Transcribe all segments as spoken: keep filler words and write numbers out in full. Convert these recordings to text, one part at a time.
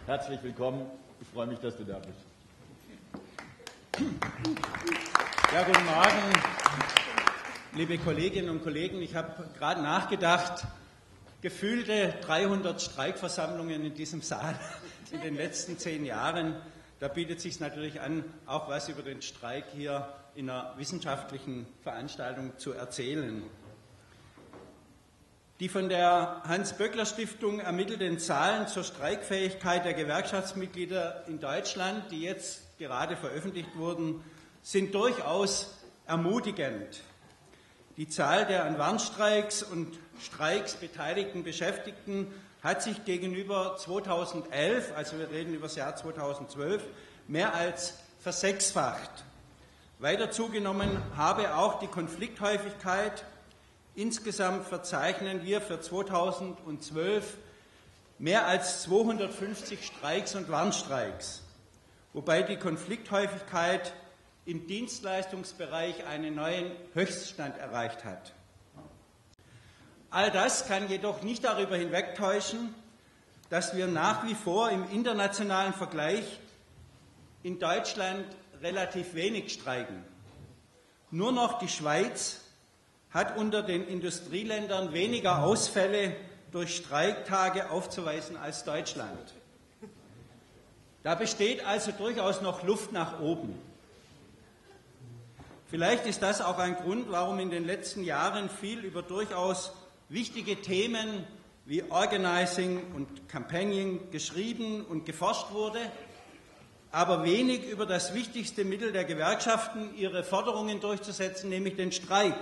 Herzlich willkommen. Ich freue mich, dass du da bist. Ja, guten Morgen, liebe Kolleginnen und Kollegen. Ich habe gerade nachgedacht, gefühlte dreihundert Streikversammlungen in diesem Saal in den letzten zehn Jahren. Da bietet es sich natürlich an, auch was über den Streik hier in einer wissenschaftlichen Veranstaltung zu erzählen. Die von der Hans-Böckler-Stiftung ermittelten Zahlen zur Streikfähigkeit der Gewerkschaftsmitglieder in Deutschland, die jetzt gerade veröffentlicht wurden, sind durchaus ermutigend. Die Zahl der an Warnstreiks und Streiks beteiligten Beschäftigten hat sich gegenüber zweitausendelf, also wir reden über das Jahr zweitausendzwölf, mehr als versechsfacht. Weiter zugenommen habe auch die Konflikthäufigkeit. Insgesamt verzeichnen wir für zweitausendzwölf mehr als zweihundertfünfzig Streiks und Warnstreiks, wobei die Konflikthäufigkeit im Dienstleistungsbereich einen neuen Höchststand erreicht hat. All das kann jedoch nicht darüber hinwegtäuschen, dass wir nach wie vor im internationalen Vergleich in Deutschland relativ wenig streiken. Nur noch die Schweiz hat unter den Industrieländern weniger Ausfälle durch Streiktage aufzuweisen als Deutschland. Da besteht also durchaus noch Luft nach oben. Vielleicht ist das auch ein Grund, warum in den letzten Jahren viel über durchaus wichtige Themen wie Organizing und Campaigning geschrieben und geforscht wurde, aber wenig über das wichtigste Mittel der Gewerkschaften, ihre Forderungen durchzusetzen, nämlich den Streik.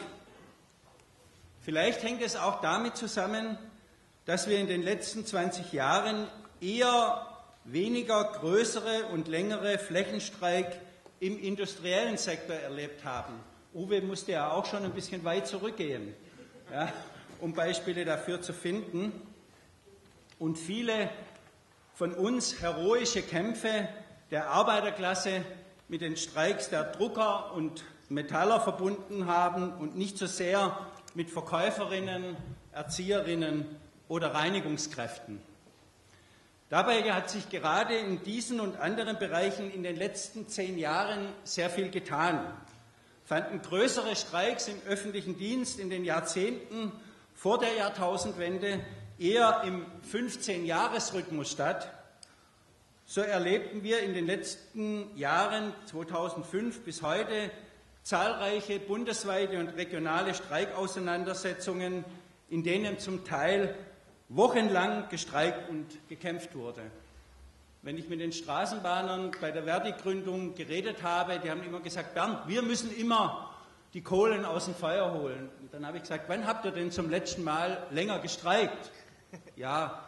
Vielleicht hängt es auch damit zusammen, dass wir in den letzten zwanzig Jahren eher weniger größere und längere Flächenstreik im industriellen Sektor erlebt haben. Uwe musste ja auch schon ein bisschen weit zurückgehen, ja, um Beispiele dafür zu finden. Und viele von uns heroische Kämpfe der Arbeiterklasse mit den Streiks der Drucker und Metaller verbunden haben und nicht so sehr mit Verkäuferinnen, Erzieherinnen oder Reinigungskräften. Dabei hat sich gerade in diesen und anderen Bereichen in den letzten zehn Jahren sehr viel getan. Fanden größere Streiks im öffentlichen Dienst in den Jahrzehnten vor der Jahrtausendwende eher im fünfzehn-Jahres-Rhythmus statt. So erlebten wir in den letzten Jahren, zweitausendfünf bis heute, zahlreiche bundesweite und regionale Streikauseinandersetzungen, in denen zum Teil wochenlang gestreikt und gekämpft wurde. Wenn ich mit den Straßenbahnern bei der Verdi-Gründung geredet habe, die haben immer gesagt, Bernd, wir müssen immer die Kohlen aus dem Feuer holen. Und dann habe ich gesagt, wann habt ihr denn zum letzten Mal länger gestreikt? Ja,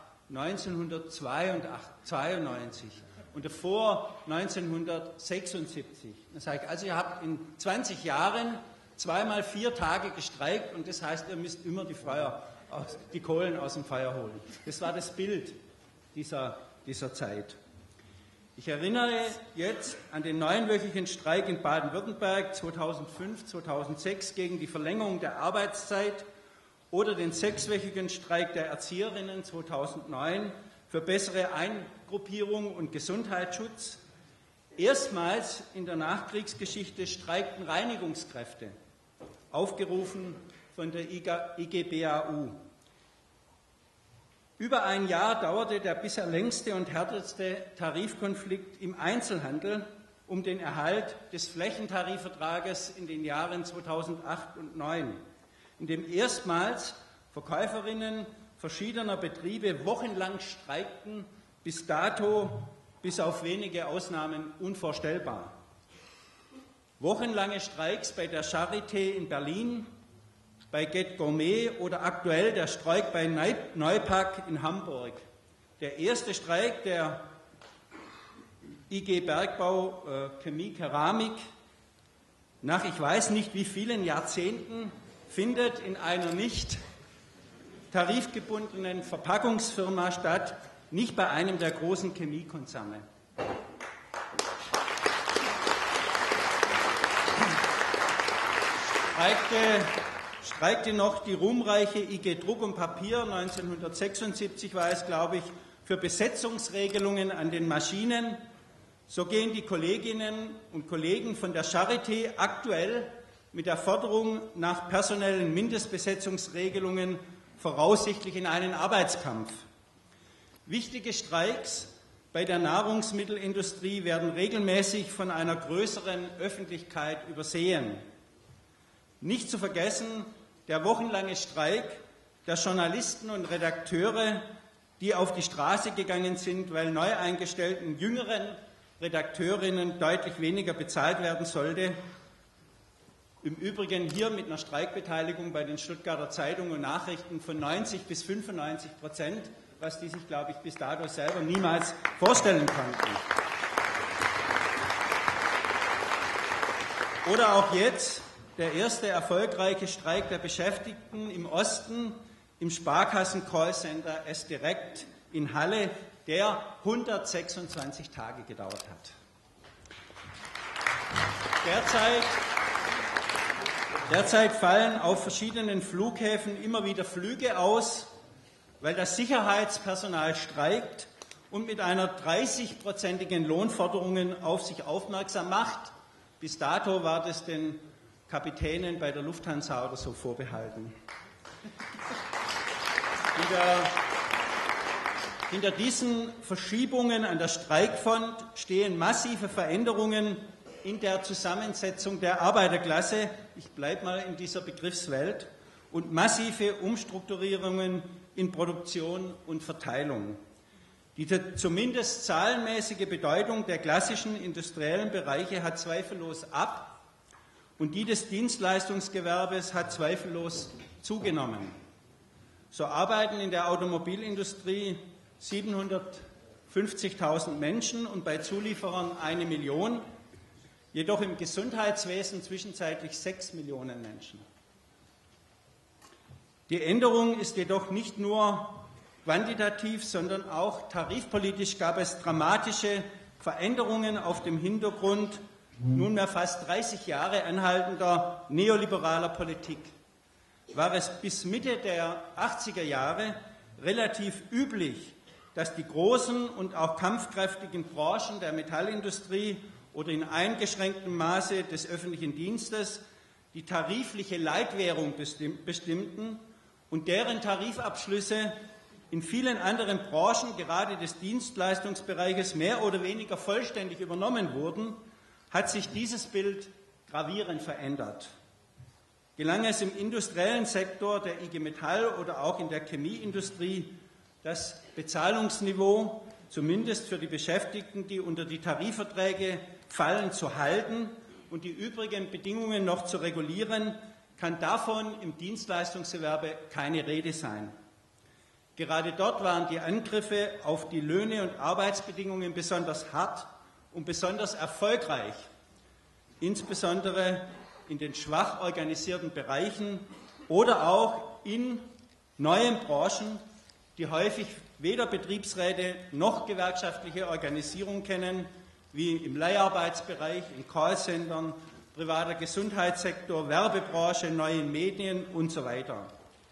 neunzehnhundertzweiundneunzig und davor neunzehnhundertsechsundsiebzig. Dann sage ich, also ihr habt in zwanzig Jahren zweimal vier Tage gestreikt und das heißt, ihr müsst immer die, Feuer aus, die Kohlen aus dem Feuer holen. Das war das Bild dieser, dieser Zeit. Ich erinnere jetzt an den neunwöchigen Streik in Baden-Württemberg zweitausendfünf, zweitausendsechs gegen die Verlängerung der Arbeitszeit oder den sechswöchigen Streik der Erzieherinnen zweitausendneun für bessere Eingruppierung und Gesundheitsschutz. Erstmals in der Nachkriegsgeschichte streikten Reinigungskräfte, aufgerufen von der I G B A U. Über ein Jahr dauerte der bisher längste und härteste Tarifkonflikt im Einzelhandel um den Erhalt des Flächentarifvertrages in den Jahren zweitausendacht und zweitausendneun, in dem erstmals Verkäuferinnen verschiedener Betriebe wochenlang streikten, bis dato, bis auf wenige Ausnahmen, unvorstellbar. Wochenlange Streiks bei der Charité in Berlin, bei Get Gourmet oder aktuell der Streik bei Neupack in Hamburg. Der erste Streik der I G Bergbau äh, Chemie Keramik nach ich weiß nicht wie vielen Jahrzehnten findet in einer nicht tarifgebundenen Verpackungsfirma statt, nicht bei einem der großen Chemiekonzerne. Streikte, streikte noch die ruhmreiche I G Druck und Papier, neunzehnhundertsechsundsiebzig war es, glaube ich, für Besetzungsregelungen an den Maschinen, so gehen die Kolleginnen und Kollegen von der Charité aktuell mit der Forderung nach personellen Mindestbesetzungsregelungen voraussichtlich in einen Arbeitskampf. Wichtige Streiks bei der Nahrungsmittelindustrie werden regelmäßig von einer größeren Öffentlichkeit übersehen. Nicht zu vergessen der wochenlange Streik der Journalisten und Redakteure, die auf die Straße gegangen sind, weil neu eingestellten jüngeren Redakteurinnen deutlich weniger bezahlt werden sollte. Im Übrigen hier mit einer Streikbeteiligung bei den Stuttgarter Zeitungen und Nachrichten von neunzig bis fünfundneunzig Prozent, was die sich, glaube ich, bis dato selber niemals vorstellen konnten. Oder auch jetzt der erste erfolgreiche Streik der Beschäftigten im Osten im Sparkassen-Callcenter S-Direkt in Halle, der hundertsechsundzwanzig Tage gedauert hat. Derzeit, derzeit fallen auf verschiedenen Flughäfen immer wieder Flüge aus, weil das Sicherheitspersonal streikt und mit einer dreißigprozentigen Lohnforderung auf sich aufmerksam macht. Bis dato war das den Kapitänen bei der Lufthansa oder so vorbehalten. Hinter, hinter diesen Verschiebungen an der Streikfront stehen massive Veränderungen in der Zusammensetzung der Arbeiterklasse, ich bleibe mal in dieser Begriffswelt, und massive Umstrukturierungen in Produktion und Verteilung. Die zumindest zahlenmäßige Bedeutung der klassischen industriellen Bereiche hat zweifellos ab und die des Dienstleistungsgewerbes hat zweifellos zugenommen. So arbeiten in der Automobilindustrie siebenhundertfünfzigtausend Menschen und bei Zulieferern eine Million, jedoch im Gesundheitswesen zwischenzeitlich sechs Millionen Menschen. Die Änderung ist jedoch nicht nur quantitativ, sondern auch tarifpolitisch gab es dramatische Veränderungen auf dem Hintergrund nunmehr fast dreißig Jahre anhaltender neoliberaler Politik. War es bis Mitte der achtziger Jahre relativ üblich, dass die großen und auch kampfkräftigen Branchen der Metallindustrie oder in eingeschränktem Maße des öffentlichen Dienstes die tarifliche Leitwährung bestimmten und deren Tarifabschlüsse in vielen anderen Branchen, gerade des Dienstleistungsbereiches, mehr oder weniger vollständig übernommen wurden, hat sich dieses Bild gravierend verändert. Gelang es im industriellen Sektor der I G Metall oder auch in der Chemieindustrie, das Bezahlungsniveau, zumindest für die Beschäftigten, die unter die Tarifverträge fallen, zu halten und die übrigen Bedingungen noch zu regulieren, kann davon im Dienstleistungsgewerbe keine Rede sein. Gerade dort waren die Angriffe auf die Löhne und Arbeitsbedingungen besonders hart und besonders erfolgreich, insbesondere in den schwach organisierten Bereichen oder auch in neuen Branchen, die häufig weder Betriebsräte noch gewerkschaftliche Organisierung kennen, wie im Leiharbeitsbereich, in Callcentern, privater Gesundheitssektor, Werbebranche, neuen Medien und so weiter.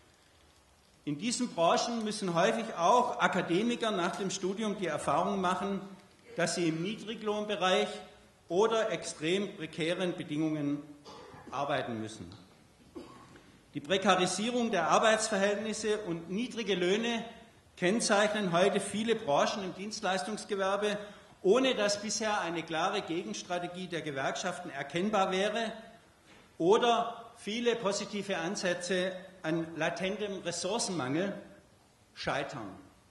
In diesen Branchen müssen häufig auch Akademiker nach dem Studium die Erfahrung machen, dass sie im Niedriglohnbereich oder extrem prekären Bedingungen arbeiten müssen. Die Prekarisierung der Arbeitsverhältnisse und niedrige Löhne kennzeichnen heute viele Branchen im Dienstleistungsgewerbe, ohne dass bisher eine klare Gegenstrategie der Gewerkschaften erkennbar wäre oder viele positive Ansätze an latentem Ressourcenmangel scheitern.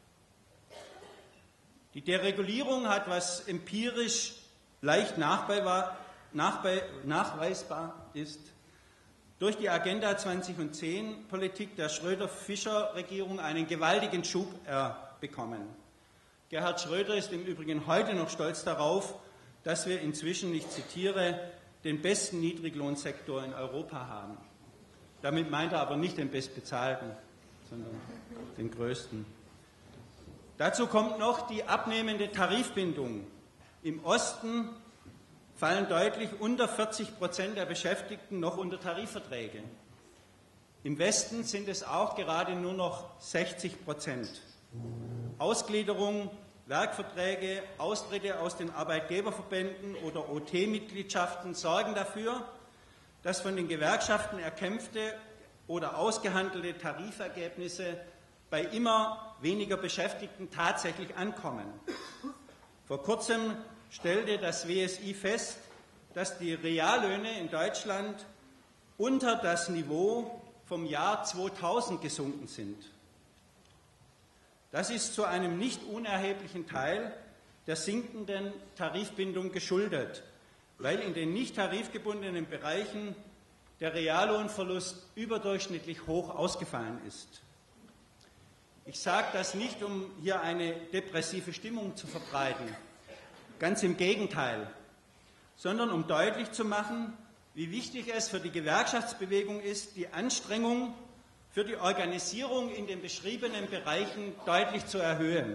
Die Deregulierung hat, was empirisch leicht nachweisbar ist, durch die Agenda zweitausendzehn Politik der Schröder-Fischer-Regierung einen gewaltigen Schub bekommen. Gerhard Schröder ist im Übrigen heute noch stolz darauf, dass wir inzwischen, ich zitiere, den besten Niedriglohnsektor in Europa haben. Damit meint er aber nicht den bestbezahlten, sondern den größten. Dazu kommt noch die abnehmende Tarifbindung. Im Osten fallen deutlich unter vierzig Prozent der Beschäftigten noch unter Tarifverträge. Im Westen sind es auch gerade nur noch sechzig Prozent. Ausgliederung, Werkverträge, Austritte aus den Arbeitgeberverbänden oder O T-Mitgliedschaften sorgen dafür, dass von den Gewerkschaften erkämpfte oder ausgehandelte Tarifergebnisse bei immer weniger Beschäftigten tatsächlich ankommen. Vor kurzem stellte das W S I fest, dass die Reallöhne in Deutschland unter das Niveau vom Jahr zweitausend gesunken sind. Das ist zu einem nicht unerheblichen Teil der sinkenden Tarifbindung geschuldet, weil in den nicht tarifgebundenen Bereichen der Reallohnverlust überdurchschnittlich hoch ausgefallen ist. Ich sage das nicht, um hier eine depressive Stimmung zu verbreiten, ganz im Gegenteil, sondern um deutlich zu machen, wie wichtig es für die Gewerkschaftsbewegung ist, die Anstrengung für die Organisierung in den beschriebenen Bereichen deutlich zu erhöhen.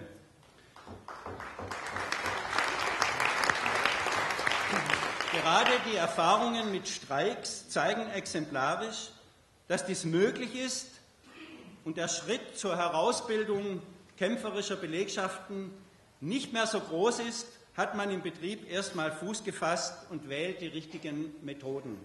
Gerade die Erfahrungen mit Streiks zeigen exemplarisch, dass dies möglich ist und der Schritt zur Herausbildung kämpferischer Belegschaften nicht mehr so groß ist, hat man im Betrieb erstmal Fuß gefasst und wählt die richtigen Methoden.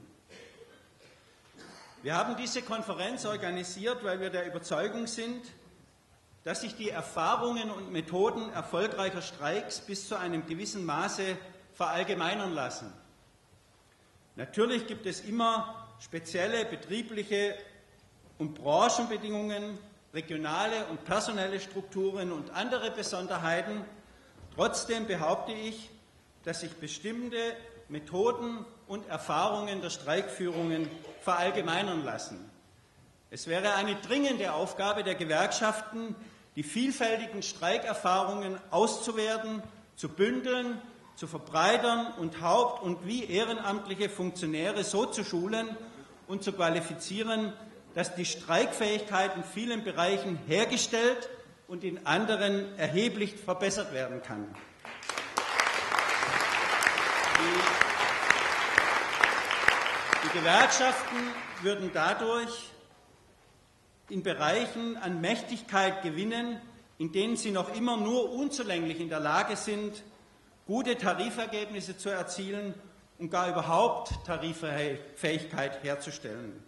Wir haben diese Konferenz organisiert, weil wir der Überzeugung sind, dass sich die Erfahrungen und Methoden erfolgreicher Streiks bis zu einem gewissen Maße verallgemeinern lassen. Natürlich gibt es immer spezielle betriebliche und Branchenbedingungen, regionale und personelle Strukturen und andere Besonderheiten. Trotzdem behaupte ich, dass sich bestimmte Methoden und Erfahrungen der Streikführungen verallgemeinern lassen. Es wäre eine dringende Aufgabe der Gewerkschaften, die vielfältigen Streikerfahrungen auszuwerten, zu bündeln, zu verbreitern und haupt- und wie ehrenamtliche Funktionäre so zu schulen und zu qualifizieren, dass die Streikfähigkeit in vielen Bereichen hergestellt und in anderen erheblich verbessert werden kann. Die, die Gewerkschaften würden dadurch in Bereichen an Mächtigkeit gewinnen, in denen sie noch immer nur unzulänglich in der Lage sind, gute Tarifergebnisse zu erzielen und gar überhaupt Tariffähigkeit herzustellen.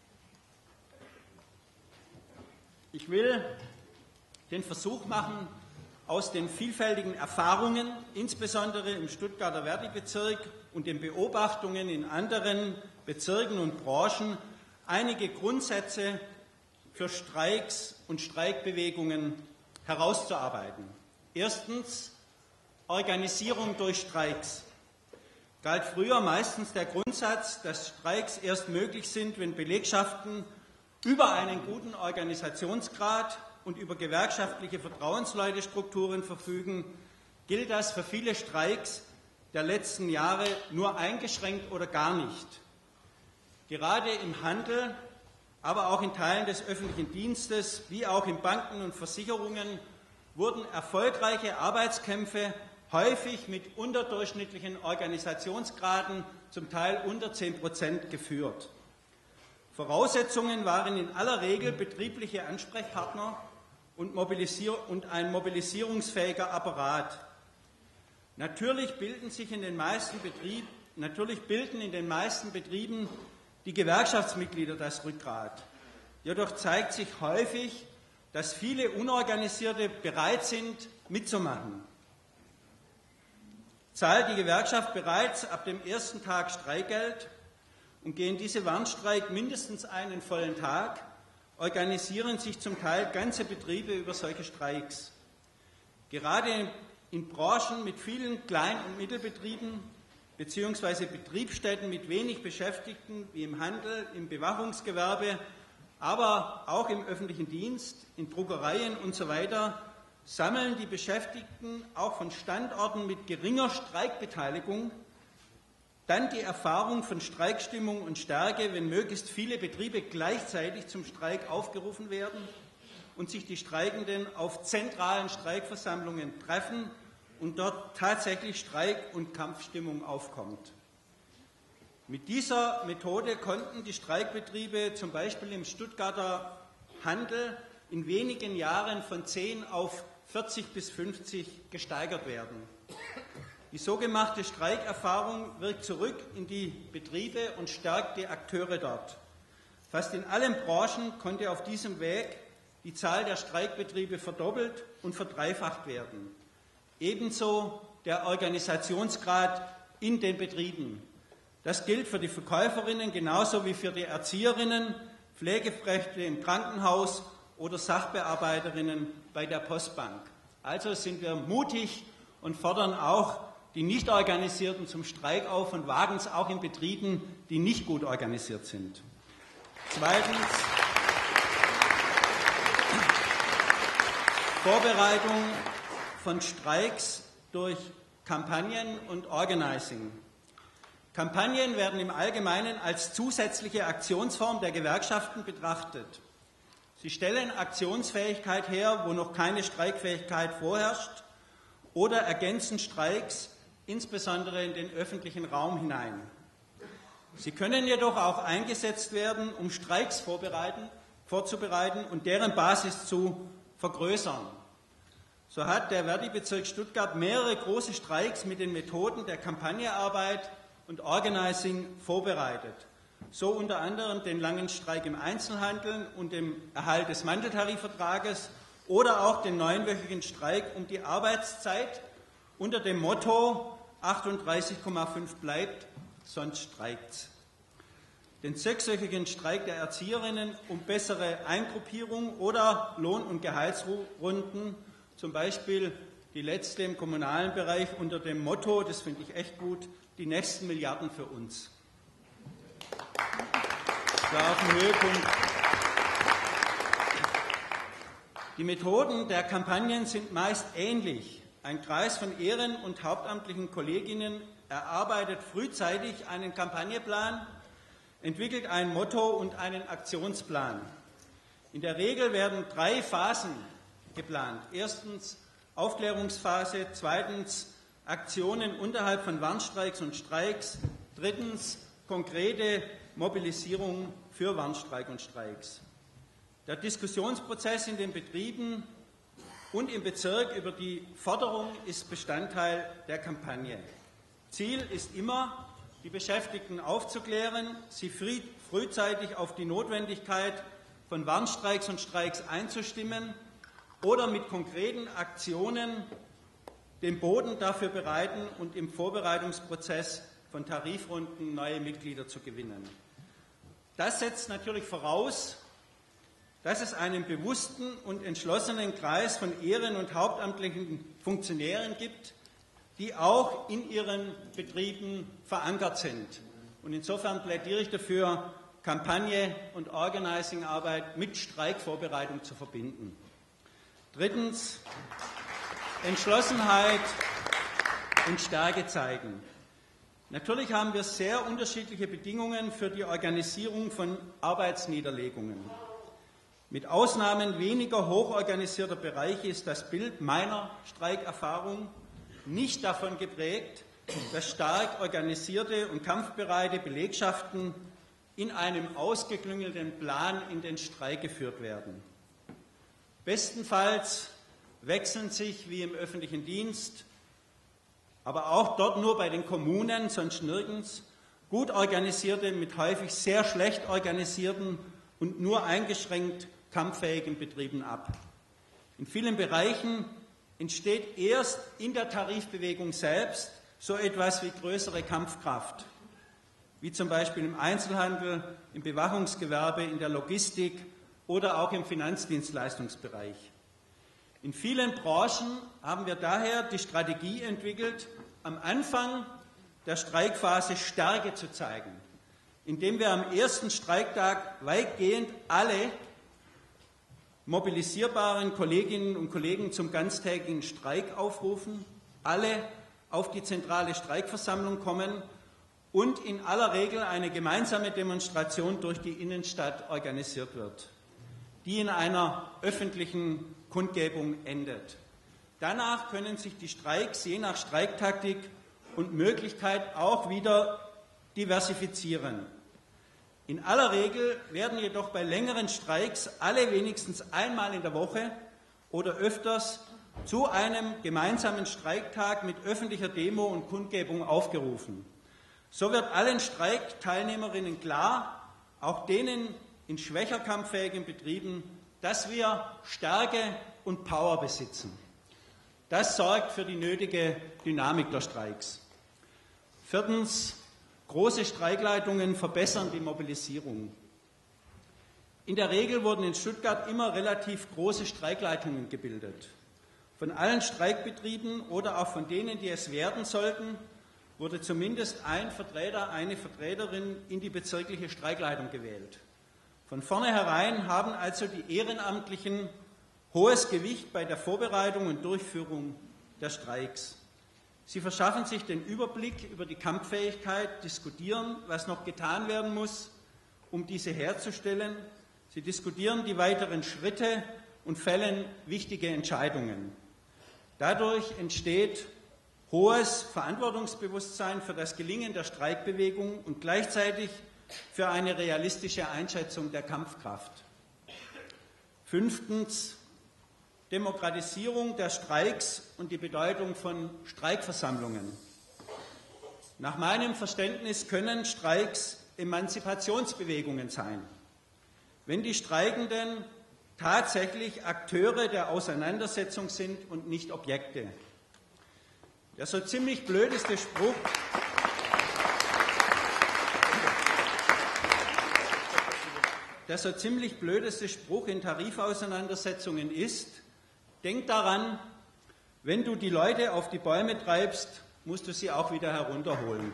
Ich will den Versuch machen, aus den vielfältigen Erfahrungen, insbesondere im Stuttgarter Verdi-Bezirk und den Beobachtungen in anderen Bezirken und Branchen, einige Grundsätze für Streiks und Streikbewegungen herauszuarbeiten. Erstens, Organisierung durch Streiks. Galt früher meistens der Grundsatz, dass Streiks erst möglich sind, wenn Belegschaften über einen guten Organisationsgrad und über gewerkschaftliche Vertrauensleutestrukturen verfügen, gilt das für viele Streiks der letzten Jahre nur eingeschränkt oder gar nicht. Gerade im Handel, aber auch in Teilen des öffentlichen Dienstes, wie auch in Banken und Versicherungen, wurden erfolgreiche Arbeitskämpfe häufig mit unterdurchschnittlichen Organisationsgraden, zum Teil unter zehn Prozent, geführt. Voraussetzungen waren in aller Regel betriebliche Ansprechpartner und, mobilisier- und ein mobilisierungsfähiger Apparat. Natürlich bilden sich in den meisten Betrieben, natürlich bilden in den meisten Betrieben die Gewerkschaftsmitglieder das Rückgrat. Jedoch zeigt sich häufig, dass viele Unorganisierte bereit sind, mitzumachen. Zahlt die Gewerkschaft bereits ab dem ersten Tag Streikgeld und gehen diese Warnstreik mindestens einen vollen Tag, organisieren sich zum Teil ganze Betriebe über solche Streiks. Gerade in Branchen mit vielen Klein- und Mittelbetrieben beziehungsweise Betriebsstätten mit wenig Beschäftigten, wie im Handel, im Bewachungsgewerbe, aber auch im öffentlichen Dienst, in Druckereien und so weiter, sammeln die Beschäftigten auch von Standorten mit geringer Streikbeteiligung dann die Erfahrung von Streikstimmung und Stärke, wenn möglichst viele Betriebe gleichzeitig zum Streik aufgerufen werden und sich die Streikenden auf zentralen Streikversammlungen treffen und dort tatsächlich Streik- und Kampfstimmung aufkommt. Mit dieser Methode konnten die Streikbetriebe zum Beispiel im Stuttgarter Handel in wenigen Jahren von zehn auf vierzig bis fünfzig gesteigert werden. Die so gemachte Streikerfahrung wirkt zurück in die Betriebe und stärkt die Akteure dort. Fast in allen Branchen konnte auf diesem Weg die Zahl der Streikbetriebe verdoppelt und verdreifacht werden. Ebenso der Organisationsgrad in den Betrieben. Das gilt für die Verkäuferinnen genauso wie für die Erzieherinnen, Pflegekräfte im Krankenhaus oder Sachbearbeiterinnen bei der Postbank. Also sind wir mutig und fordern auch die Nicht-Organisierten zum Streik auf und wagen es auch in Betrieben, die nicht gut organisiert sind. Zweitens, Vorbereitung von Streiks durch Kampagnen und Organizing. Kampagnen werden im Allgemeinen als zusätzliche Aktionsform der Gewerkschaften betrachtet. Sie stellen Aktionsfähigkeit her, wo noch keine Streikfähigkeit vorherrscht, oder ergänzen Streiks, insbesondere in den öffentlichen Raum hinein. Sie können jedoch auch eingesetzt werden, um Streiks vorbereiten, vorzubereiten und deren Basis zu vergrößern. So hat der Verdi-Bezirk Stuttgart mehrere große Streiks mit den Methoden der Kampagnearbeit und Organizing vorbereitet. So unter anderem den langen Streik im Einzelhandel und dem Erhalt des Manteltarifvertrages oder auch den neunwöchigen Streik um die Arbeitszeit unter dem Motto achtunddreißig Komma fünf bleibt, sonst streikt's. Den sechswöchigen Streik der Erzieherinnen um bessere Eingruppierung oder Lohn- und Gehaltsrunden, zum Beispiel die letzte im kommunalen Bereich unter dem Motto, das finde ich echt gut, die nächsten Milliarden für uns. Das war auf dem Höhepunkt. Die Methoden der Kampagnen sind meist ähnlich. Ein Kreis von ehren- und hauptamtlichen Kolleginnen erarbeitet frühzeitig einen Kampagnenplan, entwickelt ein Motto und einen Aktionsplan. In der Regel werden drei Phasen geplant. Erstens Aufklärungsphase, zweitens Aktionen unterhalb von Warnstreiks und Streiks, drittens konkrete Mobilisierung für Warnstreik und Streiks. Der Diskussionsprozess in den Betrieben und im Bezirk über die Forderung ist Bestandteil der Kampagne. Ziel ist immer, die Beschäftigten aufzuklären, sie frühzeitig auf die Notwendigkeit von Warnstreiks und Streiks einzustimmen oder mit konkreten Aktionen den Boden dafür bereiten und im Vorbereitungsprozess von Tarifrunden neue Mitglieder zu gewinnen. Das setzt natürlich voraus, dass es einen bewussten und entschlossenen Kreis von ehren- und hauptamtlichen Funktionären gibt, die auch in ihren Betrieben verankert sind. Und insofern plädiere ich dafür, Kampagne und Organizing-Arbeit mit Streikvorbereitung zu verbinden. Drittens, Entschlossenheit und Stärke zeigen. Natürlich haben wir sehr unterschiedliche Bedingungen für die Organisierung von Arbeitsniederlegungen. Mit Ausnahmen weniger hochorganisierter Bereiche ist das Bild meiner Streikerfahrung nicht davon geprägt, dass stark organisierte und kampfbereite Belegschaften in einem ausgeklüngelten Plan in den Streik geführt werden. Bestenfalls wechseln sich, wie im öffentlichen Dienst, aber auch dort nur bei den Kommunen, sonst nirgends, gut organisierte mit häufig sehr schlecht organisierten und nur eingeschränkt kampffähigen Betrieben ab. In vielen Bereichen entsteht erst in der Tarifbewegung selbst so etwas wie größere Kampfkraft, wie zum Beispiel im Einzelhandel, im Bewachungsgewerbe, in der Logistik oder auch im Finanzdienstleistungsbereich. In vielen Branchen haben wir daher die Strategie entwickelt, am Anfang der Streikphase Stärke zu zeigen, indem wir am ersten Streiktag weitgehend alle mobilisierbaren Kolleginnen und Kollegen zum ganztägigen Streik aufrufen, alle auf die zentrale Streikversammlung kommen und in aller Regel eine gemeinsame Demonstration durch die Innenstadt organisiert wird, die in einer öffentlichen Kundgebung endet. Danach können sich die Streiks je nach Streiktaktik und Möglichkeit auch wieder diversifizieren. In aller Regel werden jedoch bei längeren Streiks alle wenigstens einmal in der Woche oder öfters zu einem gemeinsamen Streiktag mit öffentlicher Demo und Kundgebung aufgerufen. So wird allen Streikteilnehmerinnen klar, auch denen in schwächer kampffähigen Betrieben, dass wir Stärke und Power besitzen. Das sorgt für die nötige Dynamik der Streiks. Viertens, große Streikleitungen verbessern die Mobilisierung. In der Regel wurden in Stuttgart immer relativ große Streikleitungen gebildet. Von allen Streikbetrieben oder auch von denen, die es werden sollten, wurde zumindest ein Vertreter, eine Vertreterin in die bezirkliche Streikleitung gewählt. Von vornherein haben also die Ehrenamtlichen hohes Gewicht bei der Vorbereitung und Durchführung der Streiks. Sie verschaffen sich den Überblick über die Kampffähigkeit, diskutieren, was noch getan werden muss, um diese herzustellen. Sie diskutieren die weiteren Schritte und fällen wichtige Entscheidungen. Dadurch entsteht hohes Verantwortungsbewusstsein für das Gelingen der Streikbewegung und gleichzeitig für eine realistische Einschätzung der Kampfkraft. Fünftens, Demokratisierung der Streiks und die Bedeutung von Streikversammlungen. Nach meinem Verständnis können Streiks Emanzipationsbewegungen sein, wenn die Streikenden tatsächlich Akteure der Auseinandersetzung sind und nicht Objekte. Der so ziemlich blödeste Spruch, der so ziemlich blödeste Spruch in Tarifauseinandersetzungen ist: Denk daran, wenn du die Leute auf die Bäume treibst, musst du sie auch wieder herunterholen.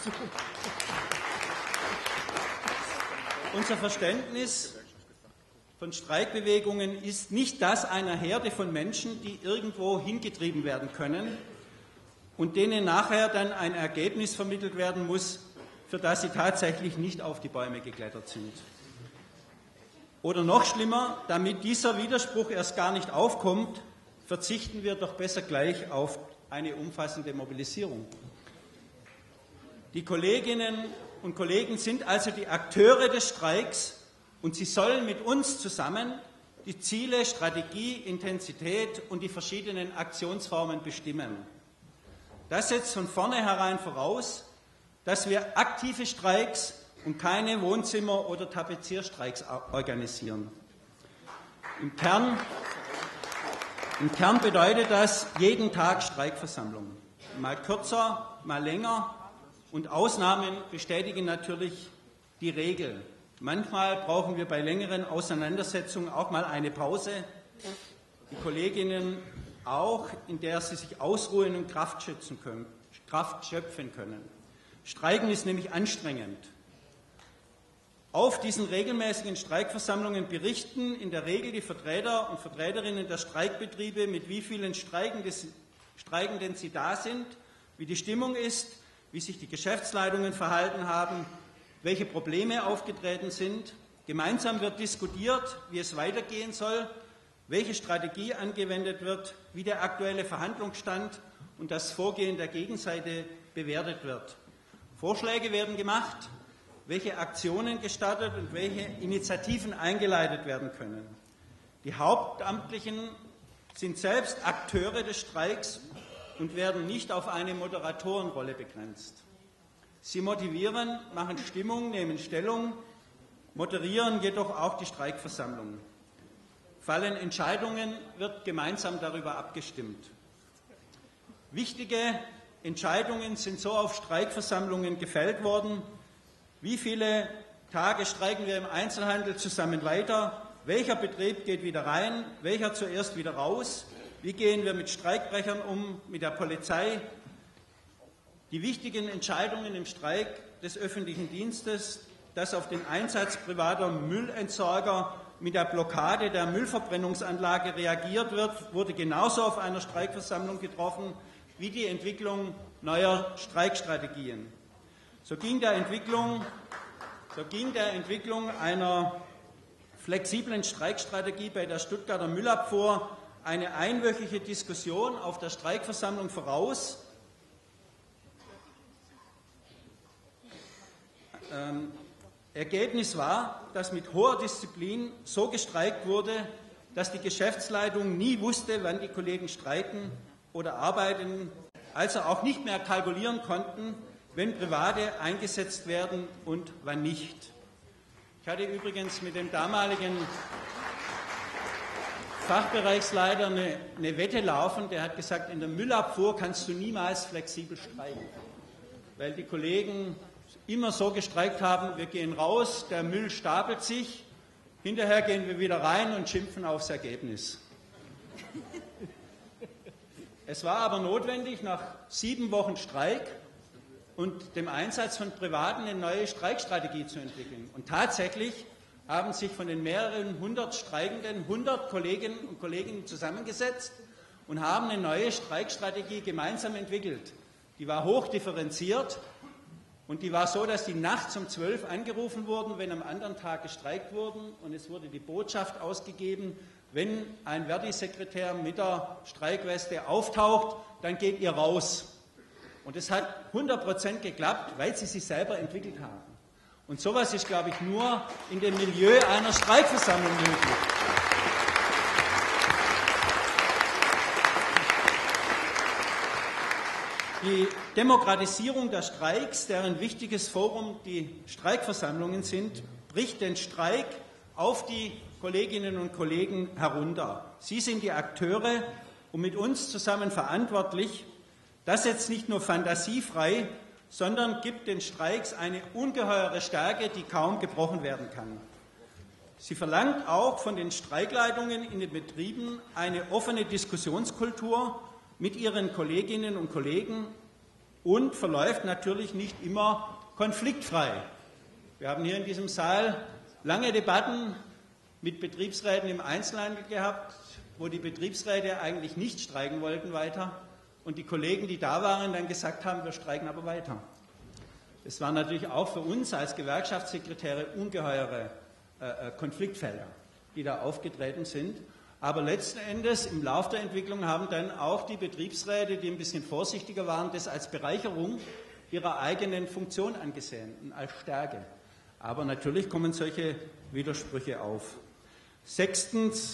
Unser Verständnis von Streikbewegungen ist nicht das einer Herde von Menschen, die irgendwo hingetrieben werden können und denen nachher dann ein Ergebnis vermittelt werden muss, für das sie tatsächlich nicht auf die Bäume geklettert sind. Oder noch schlimmer, damit dieser Widerspruch erst gar nicht aufkommt, verzichten wir doch besser gleich auf eine umfassende Mobilisierung. Die Kolleginnen und Kollegen sind also die Akteure des Streiks und sie sollen mit uns zusammen die Ziele, Strategie, Intensität und die verschiedenen Aktionsformen bestimmen. Das setzt von vornherein voraus, dass wir aktive Streiks und keine Wohnzimmer- oder Tapezierstreiks organisieren. Im Kern, im Kern bedeutet das jeden Tag Streikversammlung. Mal kürzer, mal länger, und Ausnahmen bestätigen natürlich die Regel. Manchmal brauchen wir bei längeren Auseinandersetzungen auch mal eine Pause, die Kolleginnen auch, in der sie sich ausruhen und Kraft schöpfen können. Kraft schöpfen können. Streiken ist nämlich anstrengend. Auf diesen regelmäßigen Streikversammlungen berichten in der Regel die Vertreter und Vertreterinnen der Streikbetriebe, mit wie vielen Streikenden sie da sind, wie die Stimmung ist, wie sich die Geschäftsleitungen verhalten haben, welche Probleme aufgetreten sind. Gemeinsam wird diskutiert, wie es weitergehen soll, welche Strategie angewendet wird, wie der aktuelle Verhandlungsstand und das Vorgehen der Gegenseite bewertet wird. Vorschläge werden gemacht, welche Aktionen gestartet und welche Initiativen eingeleitet werden können. Die Hauptamtlichen sind selbst Akteure des Streiks und werden nicht auf eine Moderatorenrolle begrenzt. Sie motivieren, machen Stimmung, nehmen Stellung, moderieren jedoch auch die Streikversammlung. Fallen Entscheidungen, wird gemeinsam darüber abgestimmt. Wichtige Entscheidungen sind so auf Streikversammlungen gefällt worden. Wie viele Tage streiken wir im Einzelhandel zusammen weiter? Welcher Betrieb geht wieder rein? Welcher zuerst wieder raus? Wie gehen wir mit Streikbrechern um, mit der Polizei? Die wichtigen Entscheidungen im Streik des öffentlichen Dienstes, dass auf den Einsatz privater Müllentsorger mit der Blockade der Müllverbrennungsanlage reagiert wird, wurde genauso auf einer Streikversammlung getroffen wie die Entwicklung neuer Streikstrategien. So ging der Entwicklung, so ging der Entwicklung einer flexiblen Streikstrategie bei der Stuttgarter Müllabfuhr eine einwöchige Diskussion auf der Streikversammlung voraus. Ähm, Ergebnis war, dass mit hoher Disziplin so gestreikt wurde, dass die Geschäftsleitung nie wusste, wann die Kollegen streiken oder arbeiten, also auch nicht mehr kalkulieren konnten, wenn Private eingesetzt werden und wann nicht. Ich hatte übrigens mit dem damaligen Fachbereichsleiter eine, eine Wette laufen, der hat gesagt, in der Müllabfuhr kannst du niemals flexibel streiken, weil die Kollegen immer so gestreikt haben, wir gehen raus, der Müll stapelt sich, hinterher gehen wir wieder rein und schimpfen aufs Ergebnis. Es war aber notwendig, nach sieben Wochen Streik und dem Einsatz von Privaten eine neue Streikstrategie zu entwickeln. Und tatsächlich haben sich von den mehreren hundert Streikenden hundert Kolleginnen und Kollegen zusammengesetzt und haben eine neue Streikstrategie gemeinsam entwickelt. Die war hochdifferenziert und die war so, dass die nachts um zwölf angerufen wurden, wenn am anderen Tag gestreikt wurden, und es wurde die Botschaft ausgegeben, wenn ein Verdi-Sekretär mit der Streikweste auftaucht, dann geht ihr raus. Und es hat hundert Prozent geklappt, weil sie sich selber entwickelt haben. Und sowas ist, glaube ich, nur in dem Milieu einer Streikversammlung möglich. Die Demokratisierung der Streiks, deren wichtiges Forum die Streikversammlungen sind, bricht den Streik auf die Kolleginnen und Kollegen herunter. Sie sind die Akteure und mit uns zusammen verantwortlich. Das setzt nicht nur Fantasie frei, sondern gibt den Streiks eine ungeheure Stärke, die kaum gebrochen werden kann. Sie verlangt auch von den Streikleitungen in den Betrieben eine offene Diskussionskultur mit ihren Kolleginnen und Kollegen und verläuft natürlich nicht immer konfliktfrei. Wir haben hier in diesem Saal lange Debatten mit Betriebsräten im Einzelhandel gehabt, wo die Betriebsräte eigentlich nicht streiken wollten weiter und die Kollegen, die da waren, dann gesagt haben, wir streiken aber weiter. Das waren natürlich auch für uns als Gewerkschaftssekretäre ungeheure äh, Konfliktfelder, die da aufgetreten sind. Aber letzten Endes im Laufe der Entwicklung haben dann auch die Betriebsräte, die ein bisschen vorsichtiger waren, das als Bereicherung ihrer eigenen Funktion angesehen und als Stärke. Aber natürlich kommen solche Widersprüche auf. Sechstens,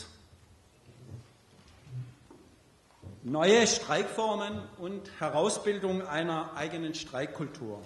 neue Streikformen und Herausbildung einer eigenen Streikkultur.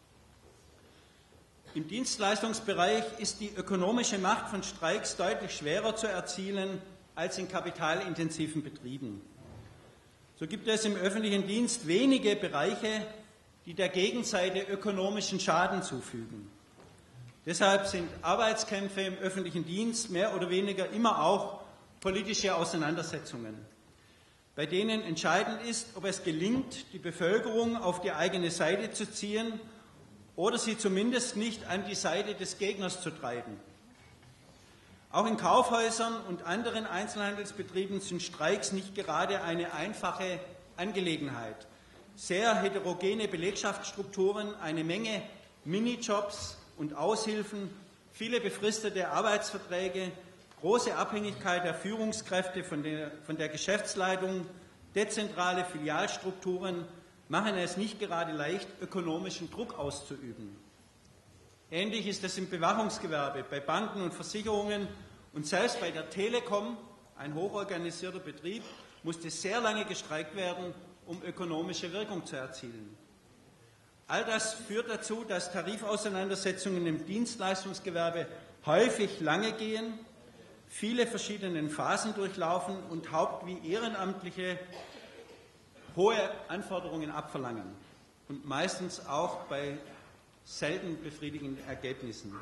Im Dienstleistungsbereich ist die ökonomische Macht von Streiks deutlich schwerer zu erzielen als in kapitalintensiven Betrieben. So gibt es im öffentlichen Dienst wenige Bereiche, die der Gegenseite ökonomischen Schaden zufügen. Deshalb sind Arbeitskämpfe im öffentlichen Dienst mehr oder weniger immer auch politische Auseinandersetzungen, bei denen entscheidend ist, ob es gelingt, die Bevölkerung auf die eigene Seite zu ziehen oder sie zumindest nicht an die Seite des Gegners zu treiben. Auch in Kaufhäusern und anderen Einzelhandelsbetrieben sind Streiks nicht gerade eine einfache Angelegenheit. Sehr heterogene Belegschaftsstrukturen, eine Menge Minijobs und Aushilfen, viele befristete Arbeitsverträge, große Abhängigkeit der Führungskräfte von der, von der Geschäftsleitung, dezentrale Filialstrukturen machen es nicht gerade leicht, ökonomischen Druck auszuüben. Ähnlich ist es im Bewachungsgewerbe, bei Banken und Versicherungen und selbst bei der Telekom, ein hochorganisierter Betrieb, musste sehr lange gestreikt werden, um ökonomische Wirkung zu erzielen. All das führt dazu, dass Tarifauseinandersetzungen im Dienstleistungsgewerbe häufig lange gehen, viele verschiedene Phasen durchlaufen und Haupt- wie Ehrenamtliche hohe Anforderungen abverlangen und meistens auch bei selten befriedigenden Ergebnissen.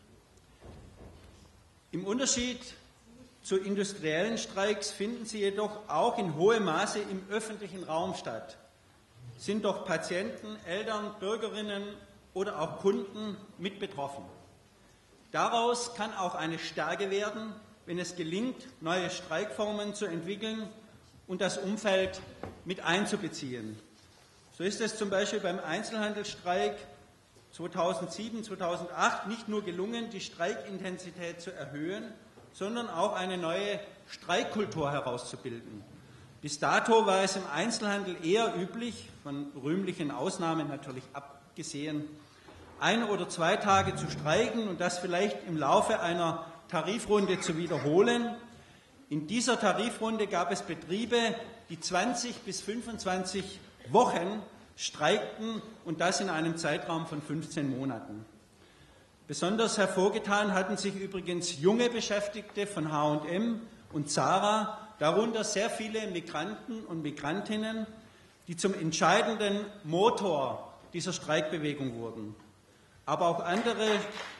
Im Unterschied zu industriellen Streiks finden sie jedoch auch in hohem Maße im öffentlichen Raum statt. Sind doch Patienten, Eltern, Bürgerinnen oder auch Kunden mit betroffen. Daraus kann auch eine Stärke werden, wenn es gelingt, neue Streikformen zu entwickeln und das Umfeld mit einzubeziehen. So ist es zum Beispiel beim Einzelhandelsstreik zweitausendsieben, zweitausendacht nicht nur gelungen, die Streikintensität zu erhöhen, sondern auch eine neue Streikkultur herauszubilden. Bis dato war es im Einzelhandel eher üblich, von rühmlichen Ausnahmen natürlich abgesehen, ein oder zwei Tage zu streiken und das vielleicht im Laufe einer Tarifrunde zu wiederholen. In dieser Tarifrunde gab es Betriebe, die zwanzig bis fünfundzwanzig Wochen streikten und das in einem Zeitraum von fünfzehn Monaten. Besonders hervorgetan hatten sich übrigens junge Beschäftigte von H und M und Zara, darunter sehr viele Migranten und Migrantinnen, die zum entscheidenden Motor dieser Streikbewegung wurden. Aber auch andere,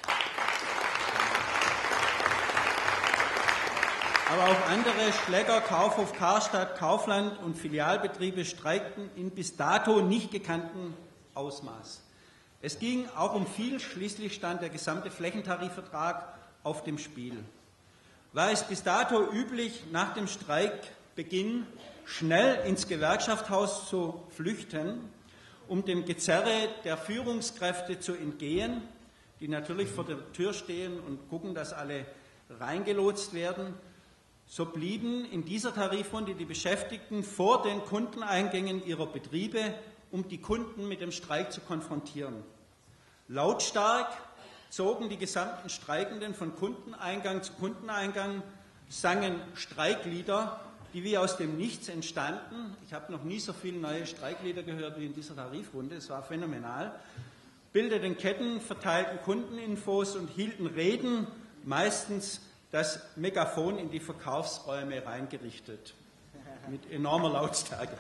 aber auch andere Schläger, Kaufhof Karstadt, Kaufland und Filialbetriebe streikten in bis dato nicht gekannten Ausmaß. Es ging auch um viel, schließlich stand der gesamte Flächentarifvertrag auf dem Spiel. War es bis dato üblich, nach dem Streikbeginn schnell ins Gewerkschaftshaus zu flüchten, um dem Gezerre der Führungskräfte zu entgehen, die natürlich vor der Tür stehen und gucken, dass alle reingelotst werden, so blieben in dieser Tarifrunde die Beschäftigten vor den Kundeneingängen ihrer Betriebe, um die Kunden mit dem Streik zu konfrontieren. Lautstark zogen die gesamten Streikenden von Kundeneingang zu Kundeneingang, sangen Streiklieder, die wie aus dem Nichts entstanden. Ich habe noch nie so viele neue Streiklieder gehört wie in dieser Tarifrunde, es war phänomenal. Bildeten Ketten, verteilten Kundeninfos und hielten Reden, meistens das Megafon in die Verkaufsräume reingerichtet, mit enormer Lautstärke.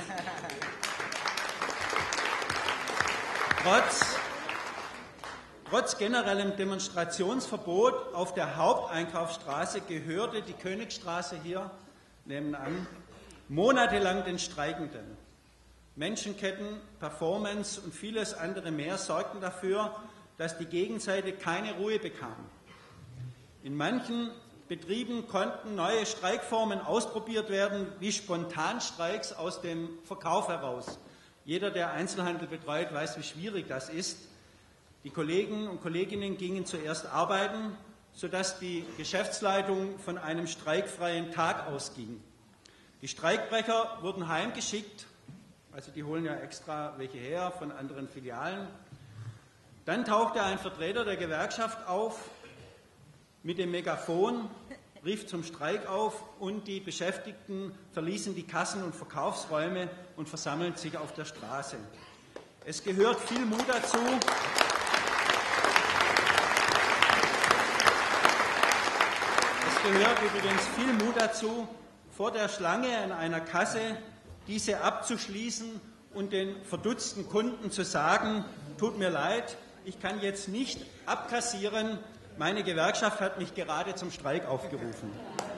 Trotz, trotz generellem Demonstrationsverbot auf der Haupteinkaufsstraße gehörte die Königstraße hier nebenan monatelang den Streikenden. Menschenketten, Performance und vieles andere mehr sorgten dafür, dass die Gegenseite keine Ruhe bekam. In manchen Betrieben konnten neue Streikformen ausprobiert werden, wie Spontanstreiks aus dem Verkauf heraus. Jeder, der Einzelhandel betreut, weiß, wie schwierig das ist. Die Kollegen und Kolleginnen gingen zuerst arbeiten, sodass die Geschäftsleitung von einem streikfreien Tag ausging. Die Streikbrecher wurden heimgeschickt, also die holen ja extra welche her von anderen Filialen. Dann tauchte ein Vertreter der Gewerkschaft auf mit dem Megafon, rief zum Streik auf und die Beschäftigten verließen die Kassen und Verkaufsräume und versammelten sich auf der Straße. Es gehört viel Mut dazu. Es gehört übrigens viel Mut dazu, vor der Schlange an einer Kasse diese abzuschließen und den verdutzten Kunden zu sagen, tut mir leid, ich kann jetzt nicht abkassieren, meine Gewerkschaft hat mich gerade zum Streik aufgerufen.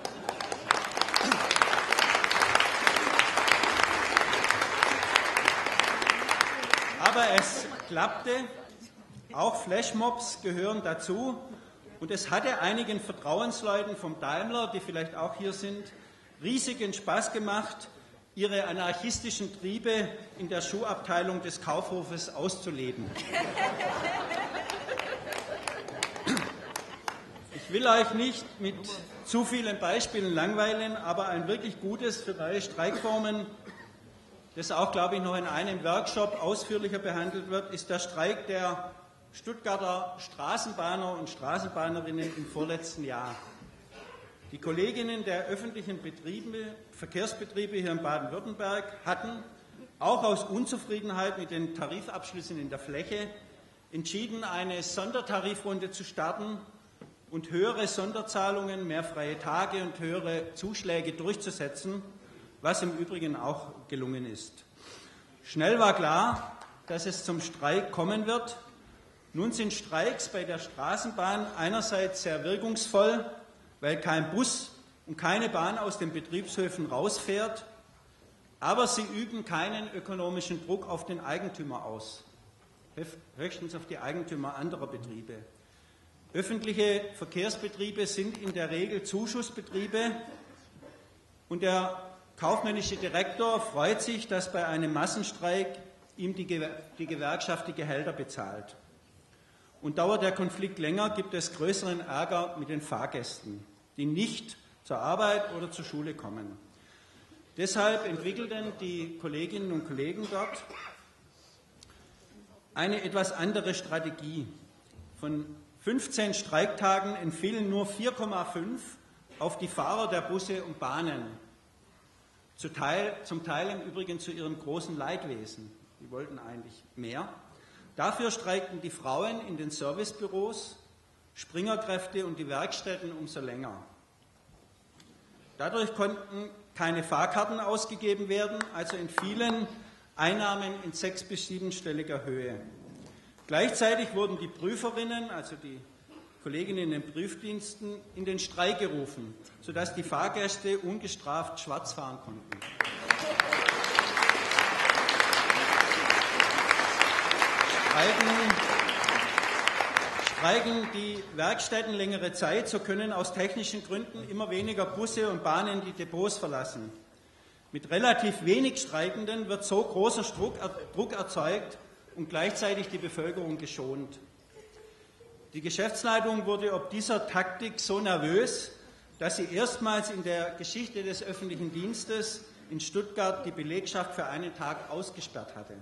Aber es klappte, auch Flashmobs gehören dazu und es hatte einigen Vertrauensleuten vom Daimler, die vielleicht auch hier sind, riesigen Spaß gemacht, ihre anarchistischen Triebe in der Schuhabteilung des Kaufhofes auszuleben. Ich will euch nicht mit zu vielen Beispielen langweilen, aber ein wirklich gutes für neue Streikformen, das auch, glaube ich, noch in einem Workshop ausführlicher behandelt wird, ist der Streik der Stuttgarter Straßenbahner und Straßenbahnerinnen im vorletzten Jahr. Die Kolleginnen der öffentlichen Betriebe, Verkehrsbetriebe hier in Baden-Württemberg hatten, auch aus Unzufriedenheit mit den Tarifabschlüssen in der Fläche, entschieden, eine Sondertarifrunde zu starten und höhere Sonderzahlungen, mehr freie Tage und höhere Zuschläge durchzusetzen, was im Übrigen auch gelungen ist. Schnell war klar, dass es zum Streik kommen wird. Nun sind Streiks bei der Straßenbahn einerseits sehr wirkungsvoll, weil kein Bus und keine Bahn aus den Betriebshöfen rausfährt, aber sie üben keinen ökonomischen Druck auf den Eigentümer aus, höchstens auf die Eigentümer anderer Betriebe. Öffentliche Verkehrsbetriebe sind in der Regel Zuschussbetriebe und der kaufmännische Direktor freut sich, dass bei einem Massenstreik ihm die, Gewer- die Gewerkschaft die Gehälter bezahlt. Und dauert der Konflikt länger, gibt es größeren Ärger mit den Fahrgästen, die nicht zur Arbeit oder zur Schule kommen. Deshalb entwickelten die Kolleginnen und Kollegen dort eine etwas andere Strategie. Von fünfzehn Streiktagen entfielen nur vier Komma fünf auf die Fahrer der Busse und Bahnen, zum Teil, zum Teil im Übrigen zu ihrem großen Leidwesen. Die wollten eigentlich mehr. Dafür streikten die Frauen in den Servicebüros, Springerkräfte und die Werkstätten umso länger. Dadurch konnten keine Fahrkarten ausgegeben werden, also in vielen Einnahmen in sechs- bis siebenstelliger Höhe. Gleichzeitig wurden die Prüferinnen, also die Kolleginnen in den Prüfdiensten, in den Streik gerufen, sodass die Fahrgäste ungestraft schwarz fahren konnten. Streiken, streiken die Werkstätten längere Zeit, so können aus technischen Gründen immer weniger Busse und Bahnen die Depots verlassen. Mit relativ wenig Streikenden wird so großer Druck, Druck erzeugt und gleichzeitig die Bevölkerung geschont. Die Geschäftsleitung wurde ob dieser Taktik so nervös, dass sie erstmals in der Geschichte des öffentlichen Dienstes in Stuttgart die Belegschaft für einen Tag ausgesperrt hatte.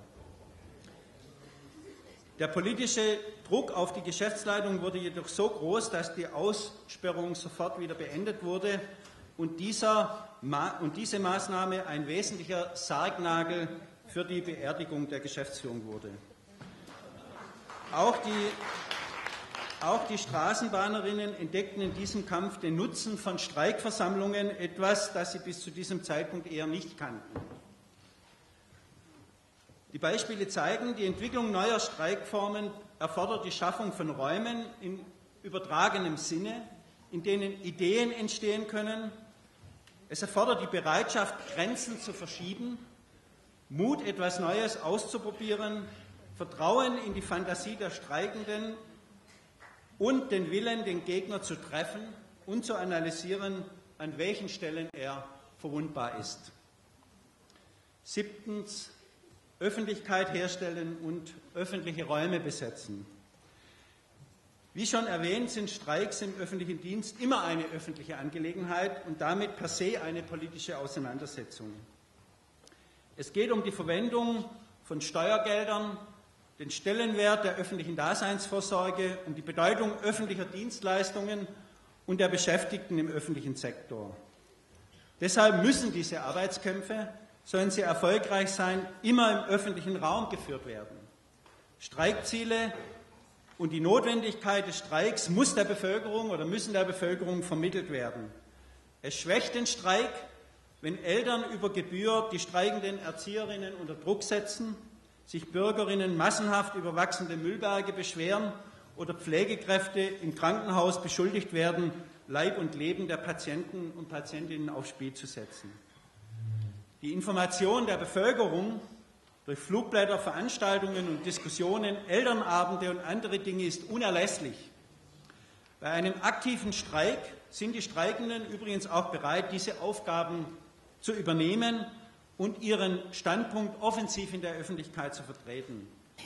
Der politische Druck auf die Geschäftsleitung wurde jedoch so groß, dass die Aussperrung sofort wieder beendet wurde und, dieser, und diese Maßnahme ein wesentlicher Sargnagel für die Beerdigung der Geschäftsführung wurde. Auch die, auch die Straßenbahnerinnen entdeckten in diesem Kampf den Nutzen von Streikversammlungen, etwas, das sie bis zu diesem Zeitpunkt eher nicht kannten. Die Beispiele zeigen, die Entwicklung neuer Streikformen erfordert die Schaffung von Räumen in übertragenem Sinne, in denen Ideen entstehen können. Es erfordert die Bereitschaft, Grenzen zu verschieben, Mut, etwas Neues auszuprobieren, Vertrauen in die Fantasie der Streikenden und den Willen, den Gegner zu treffen und zu analysieren, an welchen Stellen er verwundbar ist. Siebtens. Öffentlichkeit herstellen und öffentliche Räume besetzen. Wie schon erwähnt, sind Streiks im öffentlichen Dienst immer eine öffentliche Angelegenheit und damit per se eine politische Auseinandersetzung. Es geht um die Verwendung von Steuergeldern, den Stellenwert der öffentlichen Daseinsvorsorge, um die Bedeutung öffentlicher Dienstleistungen und der Beschäftigten im öffentlichen Sektor. Deshalb müssen diese Arbeitskämpfe, sollen sie erfolgreich sein, immer im öffentlichen Raum geführt werden. Streikziele und die Notwendigkeit des Streiks muss der Bevölkerung oder müssen der Bevölkerung vermittelt werden. Es schwächt den Streik, wenn Eltern über Gebühr die streikenden Erzieherinnen unter Druck setzen, sich Bürgerinnen massenhaft über wachsende Müllberge beschweren oder Pflegekräfte im Krankenhaus beschuldigt werden, Leib und Leben der Patienten und Patientinnen aufs Spiel zu setzen. Die Information der Bevölkerung durch Flugblätter, Veranstaltungen und Diskussionen, Elternabende und andere Dinge ist unerlässlich. Bei einem aktiven Streik sind die Streikenden übrigens auch bereit, diese Aufgaben zu übernehmen und ihren Standpunkt offensiv in der Öffentlichkeit zu vertreten.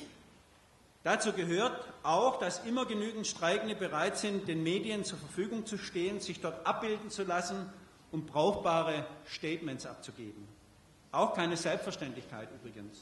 Dazu gehört auch, dass immer genügend Streikende bereit sind, den Medien zur Verfügung zu stehen, sich dort abbilden zu lassen und brauchbare Statements abzugeben. Auch keine Selbstverständlichkeit übrigens.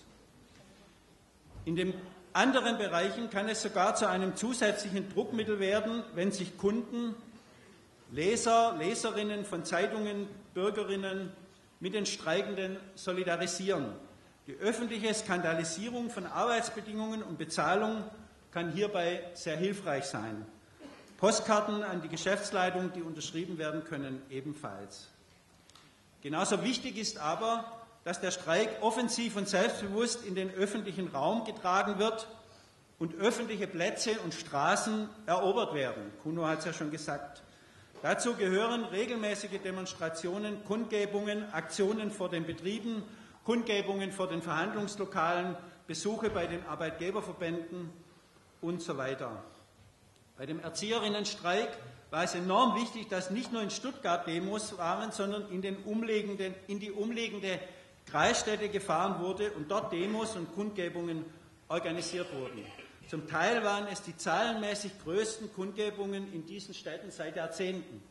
In den anderen Bereichen kann es sogar zu einem zusätzlichen Druckmittel werden, wenn sich Kunden, Leser, Leserinnen von Zeitungen, Bürgerinnen mit den Streikenden solidarisieren. Die öffentliche Skandalisierung von Arbeitsbedingungen und Bezahlung kann hierbei sehr hilfreich sein. Postkarten an die Geschäftsleitung, die unterschrieben werden können, ebenfalls. Genauso wichtig ist aber, dass der Streik offensiv und selbstbewusst in den öffentlichen Raum getragen wird und öffentliche Plätze und Straßen erobert werden. Kuno hat es ja schon gesagt. Dazu gehören regelmäßige Demonstrationen, Kundgebungen, Aktionen vor den Betrieben, Kundgebungen vor den Verhandlungslokalen, Besuche bei den Arbeitgeberverbänden und so weiter. Bei dem Erzieherinnenstreik war es enorm wichtig, dass nicht nur in Stuttgart Demos waren, sondern in, den umliegenden, in die umliegende Kreisstädte gefahren wurde und dort Demos und Kundgebungen organisiert wurden. Zum Teil waren es die zahlenmäßig größten Kundgebungen in diesen Städten seit Jahrzehnten.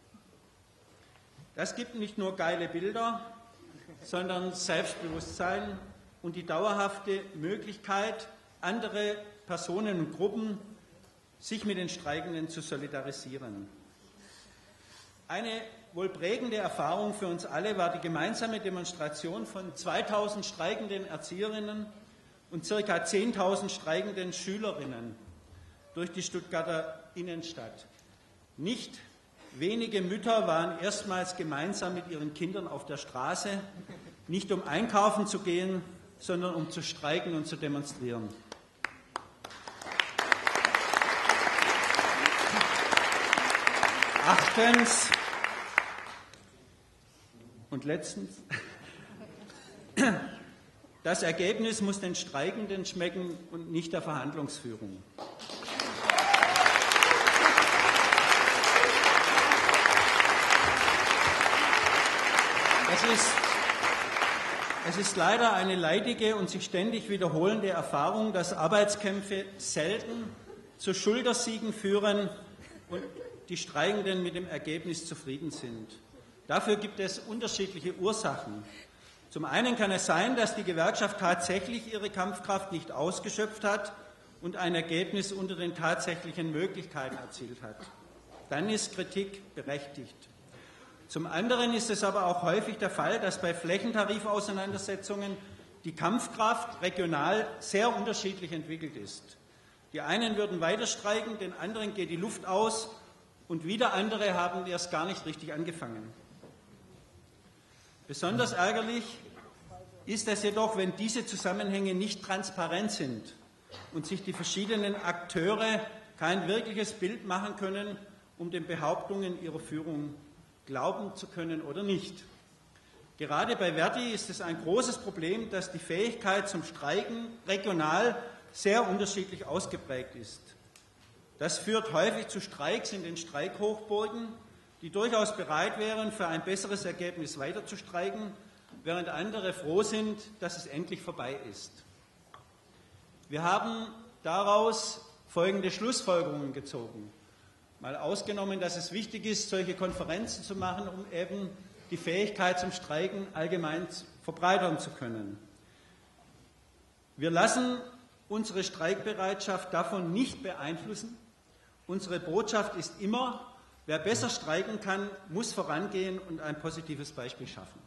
Das gibt nicht nur geile Bilder, sondern Selbstbewusstsein und die dauerhafte Möglichkeit, andere Personen und Gruppen sich mit den Streikenden zu solidarisieren. Eine wohl prägende Erfahrung für uns alle war die gemeinsame Demonstration von zweitausend streikenden Erzieherinnen und ca. zehntausend streikenden Schülerinnen durch die Stuttgarter Innenstadt. Nicht wenige Mütter waren erstmals gemeinsam mit ihren Kindern auf der Straße, nicht um einkaufen zu gehen, sondern um zu streiken und zu demonstrieren. Achtens und letztens, das Ergebnis muss den Streikenden schmecken und nicht der Verhandlungsführung. Es ist, es ist leider eine leidige und sich ständig wiederholende Erfahrung, dass Arbeitskämpfe selten zu Schultersiegen führen und die Streikenden mit dem Ergebnis zufrieden sind. Dafür gibt es unterschiedliche Ursachen. Zum einen kann es sein, dass die Gewerkschaft tatsächlich ihre Kampfkraft nicht ausgeschöpft hat und ein Ergebnis unter den tatsächlichen Möglichkeiten erzielt hat. Dann ist Kritik berechtigt. Zum anderen ist es aber auch häufig der Fall, dass bei Flächentarifauseinandersetzungen die Kampfkraft regional sehr unterschiedlich entwickelt ist. Die einen würden weiter streiken, den anderen geht die Luft aus und wieder andere haben erst gar nicht richtig angefangen. Besonders ärgerlich ist es jedoch, wenn diese Zusammenhänge nicht transparent sind und sich die verschiedenen Akteure kein wirkliches Bild machen können, um den Behauptungen ihrer Führung glauben zu können oder nicht. Gerade bei Verdi ist es ein großes Problem, dass die Fähigkeit zum Streiken regional sehr unterschiedlich ausgeprägt ist. Das führt häufig zu Streiks in den Streikhochburgen, die durchaus bereit wären, für ein besseres Ergebnis weiter zu streiken, während andere froh sind, dass es endlich vorbei ist. Wir haben daraus folgende Schlussfolgerungen gezogen. Mal ausgenommen, dass es wichtig ist, solche Konferenzen zu machen, um eben die Fähigkeit zum Streiken allgemein verbreitern zu können. Wir lassen unsere Streikbereitschaft davon nicht beeinflussen. Unsere Botschaft ist immer, wer besser streiken kann, muss vorangehen und ein positives Beispiel schaffen.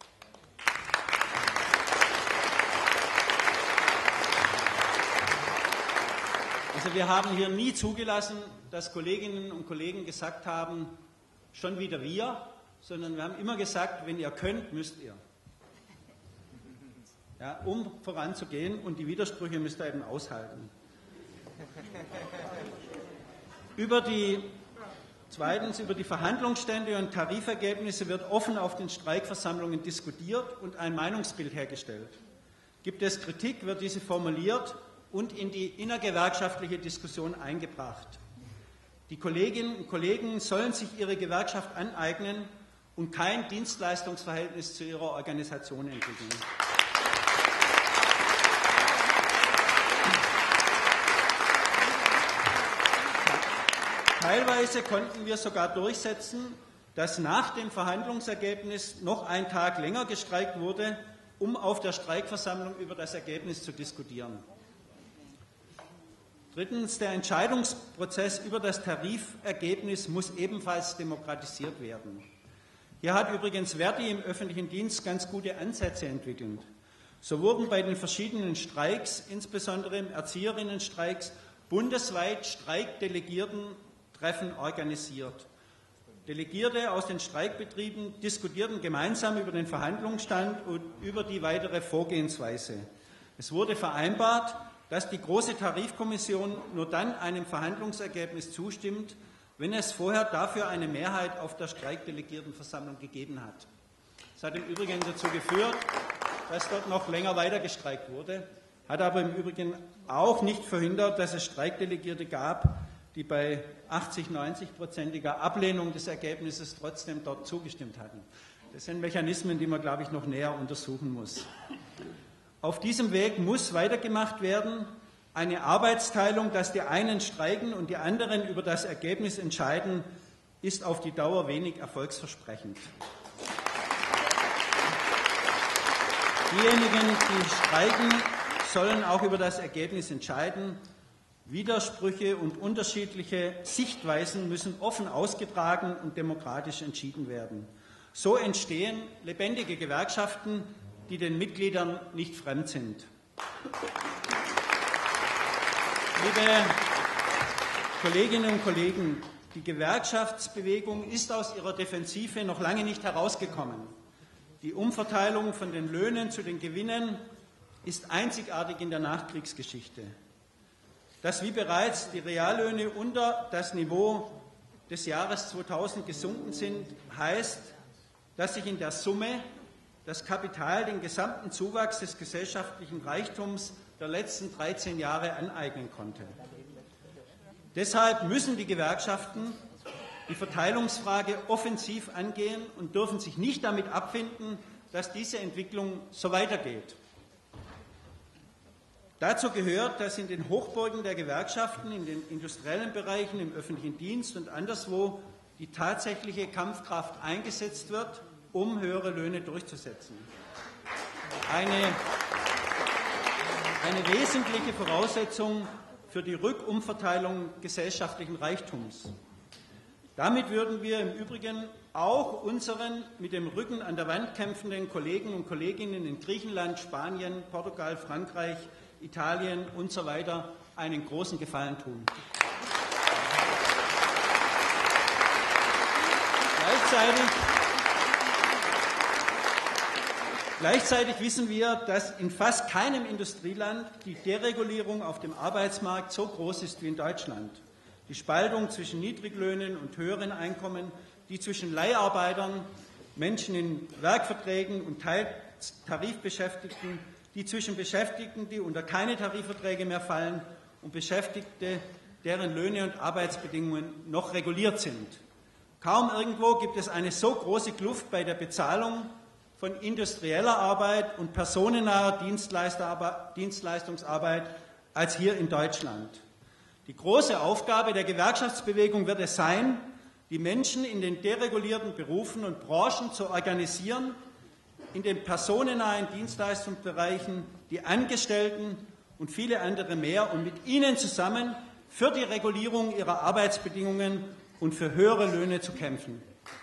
Also wir haben hier nie zugelassen, dass Kolleginnen und Kollegen gesagt haben, schon wieder wir, sondern wir haben immer gesagt, wenn ihr könnt, müsst ihr. Ja, um voranzugehen, und die Widersprüche müsst ihr eben aushalten. Über die, zweitens, über die Verhandlungsstände und Tarifergebnisse wird offen auf den Streikversammlungen diskutiert und ein Meinungsbild hergestellt. Gibt es Kritik, wird diese formuliert und in die innergewerkschaftliche Diskussion eingebracht. Die Kolleginnen und Kollegen sollen sich ihre Gewerkschaft aneignen und kein Dienstleistungsverhältnis zu ihrer Organisation entwickeln. Teilweise konnten wir sogar durchsetzen, dass nach dem Verhandlungsergebnis noch ein Tag länger gestreikt wurde, um auf der Streikversammlung über das Ergebnis zu diskutieren. Drittens, der Entscheidungsprozess über das Tarifergebnis muss ebenfalls demokratisiert werden. Hier hat übrigens Verdi im öffentlichen Dienst ganz gute Ansätze entwickelt. So wurden bei den verschiedenen Streiks, insbesondere im Erzieherinnenstreiks, bundesweit Streikdelegiertentreffen organisiert. Delegierte aus den Streikbetrieben diskutierten gemeinsam über den Verhandlungsstand und über die weitere Vorgehensweise. Es wurde vereinbart, dass die Große Tarifkommission nur dann einem Verhandlungsergebnis zustimmt, wenn es vorher dafür eine Mehrheit auf der Streikdelegiertenversammlung gegeben hat. Das hat im Übrigen dazu geführt, dass dort noch länger weiter gestreikt wurde, hat aber im Übrigen auch nicht verhindert, dass es Streikdelegierte gab, die bei achtzig, neunzig-prozentiger Ablehnung des Ergebnisses trotzdem dort zugestimmt hatten. Das sind Mechanismen, die man, glaube ich, noch näher untersuchen muss. Auf diesem Weg muss weitergemacht werden. Eine Arbeitsteilung, dass die einen streiken und die anderen über das Ergebnis entscheiden, ist auf die Dauer wenig erfolgsversprechend. Diejenigen, die streiken, sollen auch über das Ergebnis entscheiden. Widersprüche und unterschiedliche Sichtweisen müssen offen ausgetragen und demokratisch entschieden werden. So entstehen lebendige Gewerkschaften, die den Mitgliedern nicht fremd sind. Liebe Kolleginnen und Kollegen, die Gewerkschaftsbewegung ist aus ihrer Defensive noch lange nicht herausgekommen. Die Umverteilung von den Löhnen zu den Gewinnen ist einzigartig in der Nachkriegsgeschichte. Dass wie bereits die Reallöhne unter das Niveau des Jahres zweitausend gesunken sind, heißt, dass sich in der Summe das Kapital den gesamten Zuwachs des gesellschaftlichen Reichtums der letzten dreizehn Jahre aneignen konnte. Deshalb müssen die Gewerkschaften die Verteilungsfrage offensiv angehen und dürfen sich nicht damit abfinden, dass diese Entwicklung so weitergeht. Dazu gehört, dass in den Hochburgen der Gewerkschaften, in den industriellen Bereichen, im öffentlichen Dienst und anderswo die tatsächliche Kampfkraft eingesetzt wird, um höhere Löhne durchzusetzen. Eine, eine wesentliche Voraussetzung für die Rückumverteilung gesellschaftlichen Reichtums. Damit würden wir im Übrigen auch unseren mit dem Rücken an der Wand kämpfenden Kollegen und Kolleginnen in Griechenland, Spanien, Portugal, Frankreich, Italien und so weiter einen großen Gefallen tun. Gleichzeitig, gleichzeitig wissen wir, dass in fast keinem Industrieland die Deregulierung auf dem Arbeitsmarkt so groß ist wie in Deutschland. Die Spaltung zwischen Niedriglöhnen und höheren Einkommen, die zwischen Leiharbeitern, Menschen in Werkverträgen und Teiltarifbeschäftigten, die zwischen Beschäftigten, die unter keine Tarifverträge mehr fallen, und Beschäftigte, deren Löhne und Arbeitsbedingungen noch reguliert sind. Kaum irgendwo gibt es eine so große Kluft bei der Bezahlung von industrieller Arbeit und personennaher Dienstleistungsarbeit als hier in Deutschland. Die große Aufgabe der Gewerkschaftsbewegung wird es sein, die Menschen in den deregulierten Berufen und Branchen zu organisieren, in den personennahen Dienstleistungsbereichen, die Angestellten und viele andere mehr, und mit ihnen zusammen für die Regulierung ihrer Arbeitsbedingungen und für höhere Löhne zu kämpfen.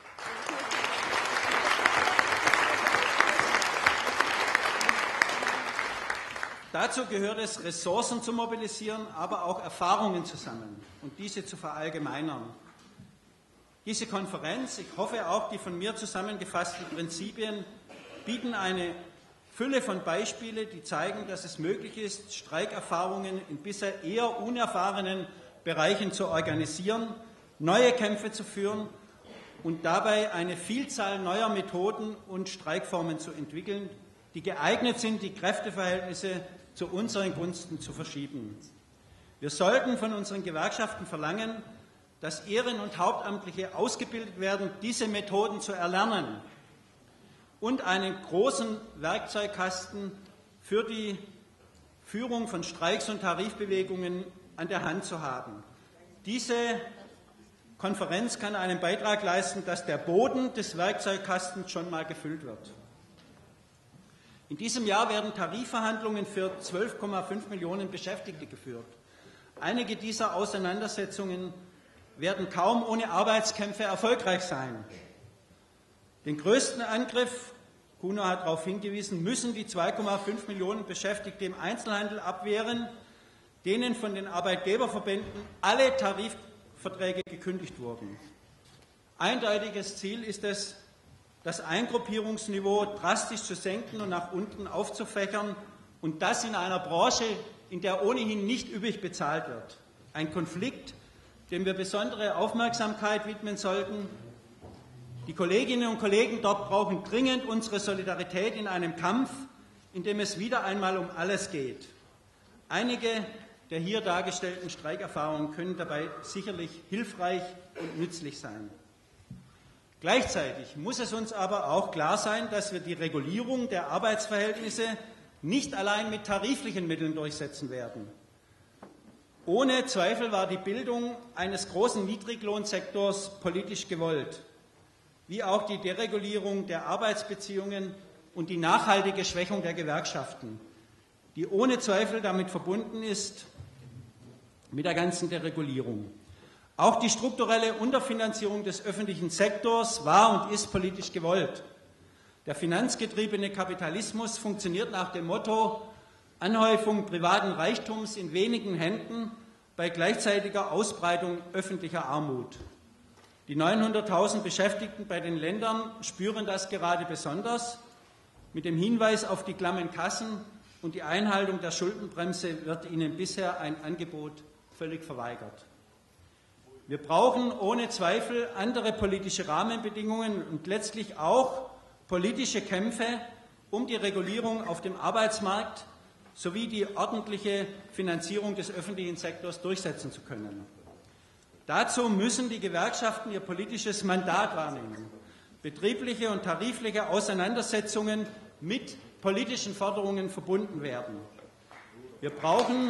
Dazu gehört es, Ressourcen zu mobilisieren, aber auch Erfahrungen zu sammeln und diese zu verallgemeinern. Diese Konferenz, ich hoffe auch die von mir zusammengefassten Prinzipien, bieten eine Fülle von Beispielen, die zeigen, dass es möglich ist, Streikerfahrungen in bisher eher unerfahrenen Bereichen zu organisieren, neue Kämpfe zu führen und dabei eine Vielzahl neuer Methoden und Streikformen zu entwickeln, die geeignet sind, die Kräfteverhältnisse zu unseren Gunsten zu verschieben. Wir sollten von unseren Gewerkschaften verlangen, dass Ehren- und Hauptamtliche ausgebildet werden, diese Methoden zu erlernen und einen großen Werkzeugkasten für die Führung von Streiks und Tarifbewegungen an der Hand zu haben. Diese Konferenz kann einen Beitrag leisten, dass der Boden des Werkzeugkastens schon mal gefüllt wird. In diesem Jahr werden Tarifverhandlungen für zwölf Komma fünf Millionen Beschäftigte geführt. Einige dieser Auseinandersetzungen werden kaum ohne Arbeitskämpfe erfolgreich sein. Den größten Angriff, Kuno hat darauf hingewiesen, müssen die zwei Komma fünf Millionen Beschäftigte im Einzelhandel abwehren, denen von den Arbeitgeberverbänden alle Tarifverträge gekündigt wurden. Eindeutiges Ziel ist es, das Eingruppierungsniveau drastisch zu senken und nach unten aufzufächern, und das in einer Branche, in der ohnehin nicht üppig bezahlt wird. Ein Konflikt, dem wir besondere Aufmerksamkeit widmen sollten. Die Kolleginnen und Kollegen dort brauchen dringend unsere Solidarität in einem Kampf, in dem es wieder einmal um alles geht. Einige der hier dargestellten Streikerfahrungen können dabei sicherlich hilfreich und nützlich sein. Gleichzeitig muss es uns aber auch klar sein, dass wir die Regulierung der Arbeitsverhältnisse nicht allein mit tariflichen Mitteln durchsetzen werden. Ohne Zweifel war die Bildung eines großen Niedriglohnsektors politisch gewollt, wie auch die Deregulierung der Arbeitsbeziehungen und die nachhaltige Schwächung der Gewerkschaften, die ohne Zweifel damit verbunden ist, mit der ganzen Deregulierung. Auch die strukturelle Unterfinanzierung des öffentlichen Sektors war und ist politisch gewollt. Der finanzgetriebene Kapitalismus funktioniert nach dem Motto Anhäufung privaten Reichtums in wenigen Händen bei gleichzeitiger Ausbreitung öffentlicher Armut. Die neunhunderttausend Beschäftigten bei den Ländern spüren das gerade besonders. Mit dem Hinweis auf die klammen Kassen und die Einhaltung der Schuldenbremse wird ihnen bisher ein Angebot völlig verweigert. Wir brauchen ohne Zweifel andere politische Rahmenbedingungen und letztlich auch politische Kämpfe um die Regulierung auf dem Arbeitsmarkt sowie die ordentliche Finanzierung des öffentlichen Sektors durchsetzen zu können. Dazu müssen die Gewerkschaften ihr politisches Mandat wahrnehmen. Betriebliche und tarifliche Auseinandersetzungen mit politischen Forderungen verbunden werden. Wir brauchen,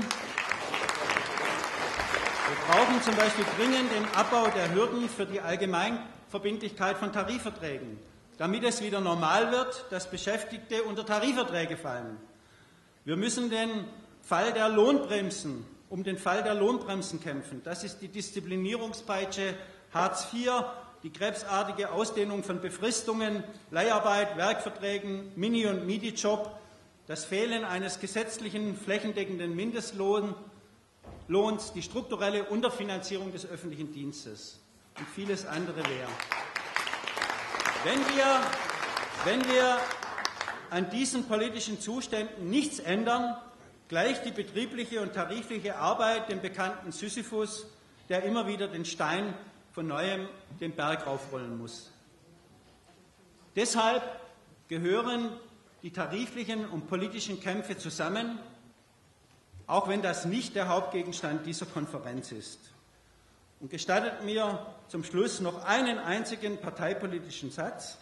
wir brauchen zum Beispiel dringend den Abbau der Hürden für die Allgemeinverbindlichkeit von Tarifverträgen, damit es wieder normal wird, dass Beschäftigte unter Tarifverträge fallen. Wir müssen den Fall der Lohnbremsen, um den Fall der Lohnbremsen kämpfen. Das ist die Disziplinierungspeitsche Hartz vier, die krebsartige Ausdehnung von Befristungen, Leiharbeit, Werkverträgen, Mini- und Midi-Job, das Fehlen eines gesetzlichen flächendeckenden Mindestlohns, die strukturelle Unterfinanzierung des öffentlichen Dienstes und vieles andere mehr. Wenn wir, wenn wir an diesen politischen Zuständen nichts ändern, gleicht die betriebliche und tarifliche Arbeit dem bekannten Sisyphus, der immer wieder den Stein von Neuem den Berg aufrollen muss. Deshalb gehören die tariflichen und politischen Kämpfe zusammen, auch wenn das nicht der Hauptgegenstand dieser Konferenz ist. Und gestattet mir zum Schluss noch einen einzigen parteipolitischen Satz.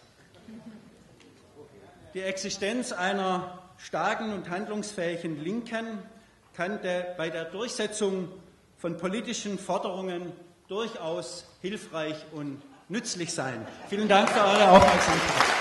Die Existenz einer starken und handlungsfähigen Linken kann der, bei der Durchsetzung von politischen Forderungen durchaus hilfreich und nützlich sein. Vielen Dank für eure Aufmerksamkeit.